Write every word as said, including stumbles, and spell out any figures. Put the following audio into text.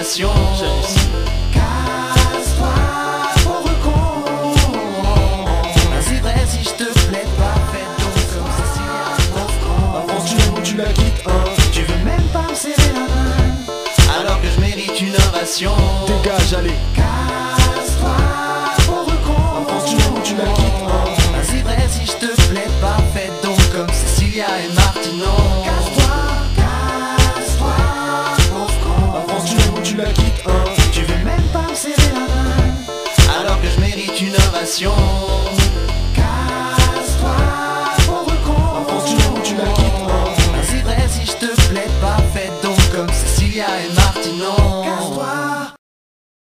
innovation. Casse-toi, pauvre con. C'est vrai, si je te plais pas, fais donc comme Cécilia, pauvre con. Avance, tu l'aimes ou tu la quittes, hein. Tu veux même pas me serrer la main, Alors que je mérite une ovation. Dégage, allez. casse-toi, pauvre con. Avance, tu l'aimes ou tu la quittes, hein. C'est vrai, si je te plais pas, fais donc comme Cécilia et Martino. Casse-toi, casse-toi, pauvre con. Avance, tu l'aimes ou tu la quittes, hein. Tu veux même pas me serrer la main, Alors que je mérite une ovation. casse-toi, pauvre con. Avance, tu l'aimes ou tu la quittes, hein. C'est vrai, si je te plais pas, fais donc comme Cécilia et Martino.